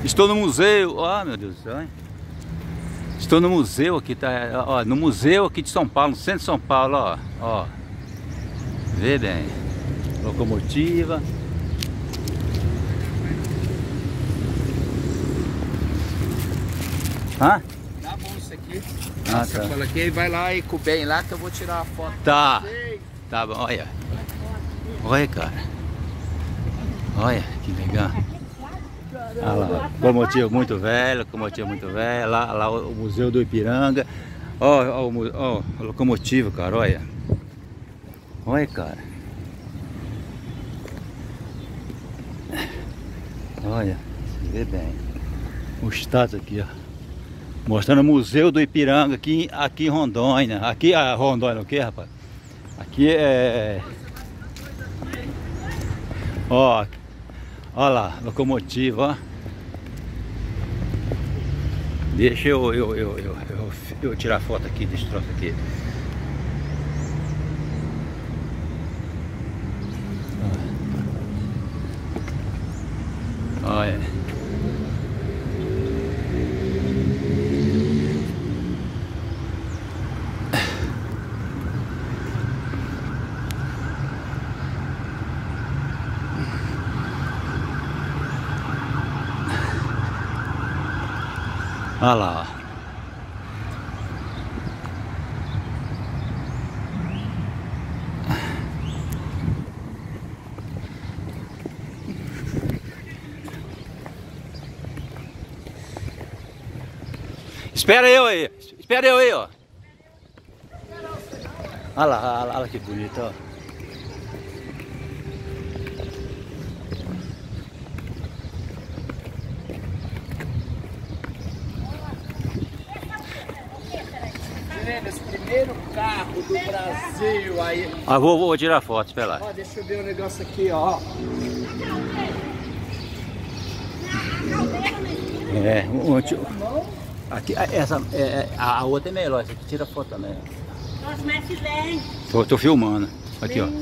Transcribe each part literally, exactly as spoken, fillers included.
Estou no museu, ó, oh, meu Deus do céu, hein? Estou no museu aqui, tá? Ó, no museu aqui de São Paulo, no centro de São Paulo, ó, ó. Vê bem, locomotiva. Hã? Tá bom isso aqui. Ah, Você tá. fala aqui, vai lá e com o bem lá que eu vou tirar a foto. Tá, tá bom, olha. Olha, cara. Olha, que legal. Olha lá, locomotiva muito velha, locomotiva muito velha. Lá, lá o Museu do Ipiranga. Ó, ó, ó, a locomotiva, cara, olha. Olha, cara. Olha, você vê bem. O status aqui, ó. Mostrando o Museu do Ipiranga aqui, aqui em Rondônia. Aqui, a Rondônia o que, rapaz? Aqui é... Ó, ó lá, locomotiva, ó. Deixa eu, eu, eu, eu, eu, eu tirar foto aqui desse troço aqui. Olha. Olha lá, ó. Espera eu aí, espera eu aí, ó. Olha lá, olha lá que bonito, ó. Esse primeiro carro do Brasil aí. Ah, vou, vou tirar foto, espera lá. Ó, deixa eu ver o um negócio aqui, ó. É, um, um, aqui, essa, é, a, a outra é melhor, essa aqui tira foto também. Nossa, mas filé. Tô, tô filmando. Aqui, ó.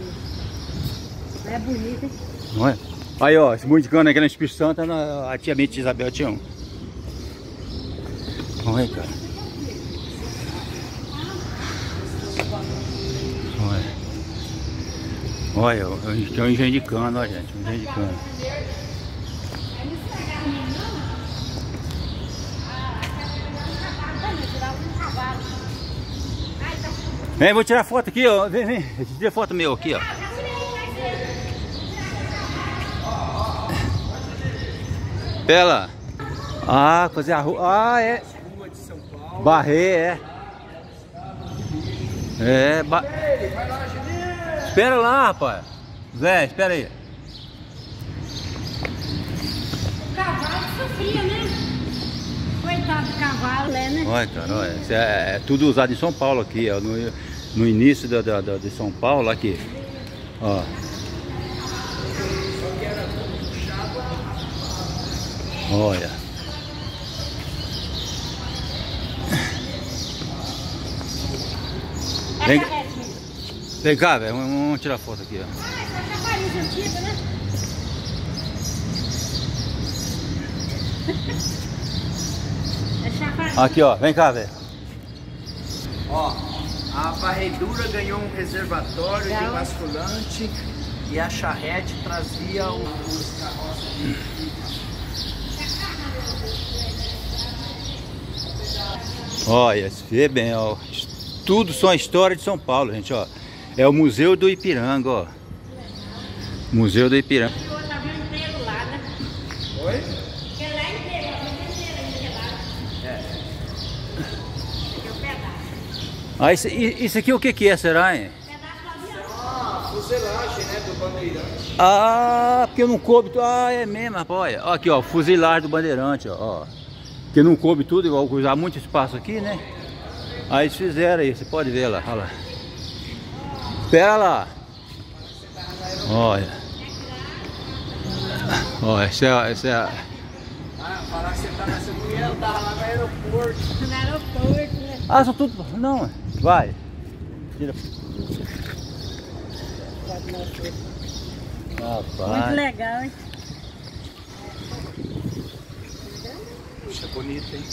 É bonito, hein? Não é? Aí, ó, esse monte de cana aqui na Espírito Santo, a tia Mente de Isabel tinha um. Olha, cara. Olha, olha, é um engenho de cana, ó, gente, um engenho de cana. Vem, vou tirar foto aqui, ó. Vem, vem. Tira foto meu aqui, ó. Pera lá. Ah, fazer a rua. Ah, é. Rua de São Paulo. Barrê, é. É, ba... Espera lá, rapaz. Zé, espera aí. O cavalo sofria, né? Coitado do cavalo, né? Olha, cara, olha. Isso é, é tudo usado em São Paulo aqui, ó. No, no início da, da, da, de São Paulo, aqui. Ó. Olha. Vem, vem cá, velho. Vamos, vamos tirar foto aqui, ó. Ah, essa chafariz antiga, né? É chafariz. Aqui, ó. Vem cá, velho. Ó, a varredura ganhou um reservatório Legal. de basculante e a charrete trazia o- os carroças de... Olha, se vê bem, ó. Tudo são a história de São Paulo, gente, ó. É o Museu do Ipiranga, ó. Museu do Ipiranga. Tá vendo inteiro lá, né? Oi? Porque lá é inteiro, ó. Não tem inteiro ainda lá. É. Aqui é um pedaço. Ah, isso, isso aqui o que que é, será, hein? Pedaço do avião. Ah, fuselagem, né, do Bandeirante. Ah, porque não coube tudo. Ah, é mesmo, rapaz. Olha, ó, aqui, ó, fuzilagem do Bandeirante, ó, ó. Porque não coube tudo, igual usar muito espaço aqui, né? Aí eles fizeram aí, você pode ver lá, olha lá. Espera lá. Olha. Olha, esse é, esse é... Ah, falar que você tá nessa mulher, eu tava lá no aeroporto. No aeroporto, né? Ah, são tudo... Não, vai. Tira. Muito Rapaz. legal, hein? Puxa, bonito, hein?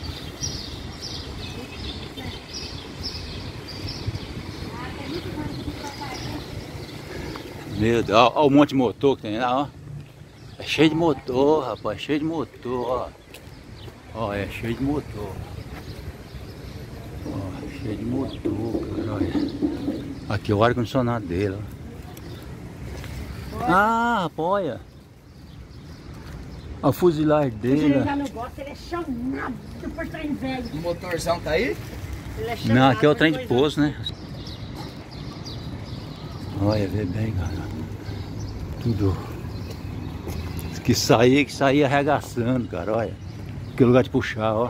Meu Deus, olha o monte de motor que tem lá, ó. É cheio de motor, rapaz, cheio de motor, ó. Ó, é cheio de motor. Ó, cheio de motor, cara, olha. Aqui o ar-condicionado dele, ó. Ah, rapaz, olha. A fuzilagem dele. Ele já não gosta, ele é chamado por trem velho. O motorzão tá aí? Ele é chamado. Não, aqui é o trem de depois, poço, né? Olha, vê bem, cara. Tudo. Que saía, que saía arregaçando, cara, olha. Que lugar de puxar, ó.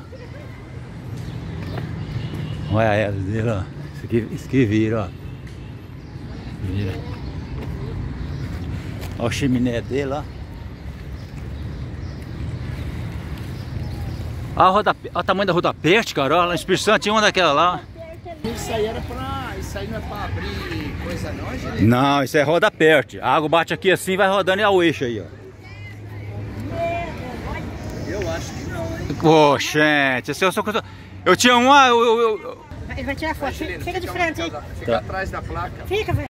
Olha a asa dele, ó. Isso aqui, isso aqui vira, ó. Vira. Olha a chaminé dele, ó. Olha, a roda, olha o tamanho da roda peste, cara. Olha lá no Espírito Santo tinha uma daquela lá. Isso aí era pra... Isso aí não é pra abrir coisa não, gente? Não, isso é roda peste. A água bate aqui assim, vai rodando e é o eixo aí, ó. Eu acho que não, hein? Pô, gente, esse eu sou... Eu tinha uma... Eu, eu, eu... Ele vai tirar foto. Angelina, Fica de fica- frente aí. Fica Tá. atrás da placa. Fica, velho.